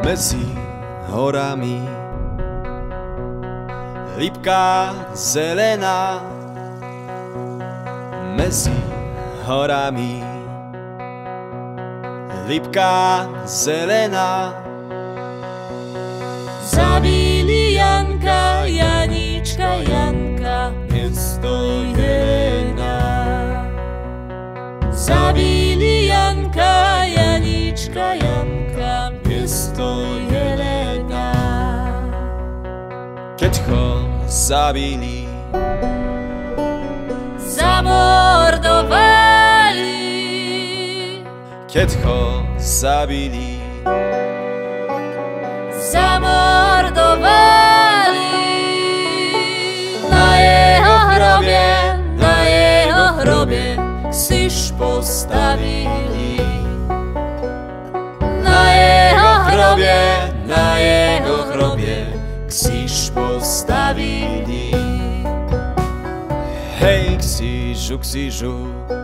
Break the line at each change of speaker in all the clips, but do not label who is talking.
Medzi horami lípka zelená, medzi horami lípka zelená.
Zabili Janka, Janička, Janka, město Jelena. Zabili Janka, Janička, Janka, město Jelena.
Keď ho zabili,
zamordovali.
keď ho zabili,
zamordovali. Na jeho hrobě kříž postavili. Na jeho hrobě kříž postavili.
hej křížu, křížu,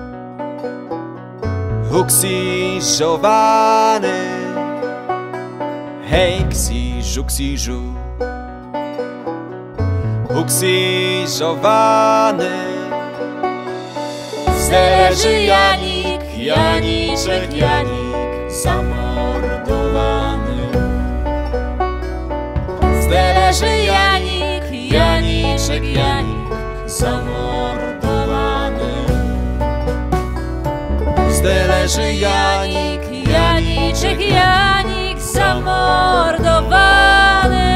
ukřižovaný. Hej křížu, křížu, ukřižovaný.
Zde leży Janik, Janíček, Janík, zamordowany. Zde leży Janik, Janíček, Janík, zamordowany. Zde leży Janik, Janíček, Janík, zamordowany.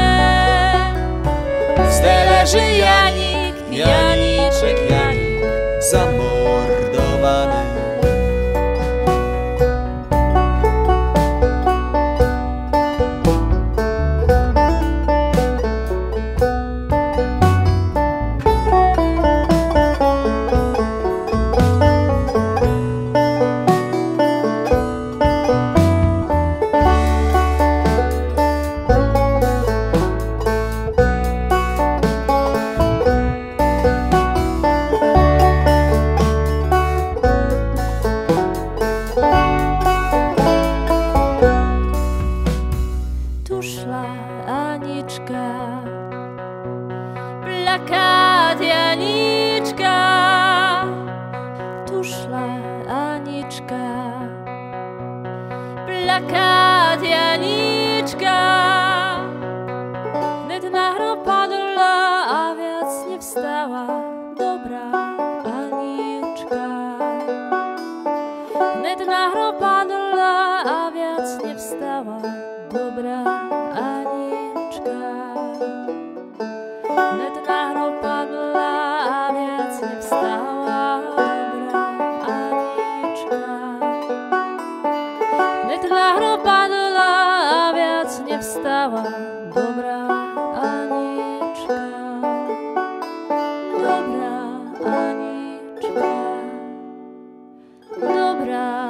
Zde leży Janik, Janíček, Janík,
zamordowany.
Aniczka, plakat Janiczka, tu szła Aniczka, plakat Janiczka. Wnet na hrob padła, a wiac nie wstała, dobra Aniczka. Wnet na hrob padła, a wiac nie wstała, dobra Aniczka. Wnet na hrob padła, a wiac nie wstała, dobra Aniczka. Wnet na hrob padła, a wiac nie wstała, dobra Aniczka. Dobra Aniczka, dobra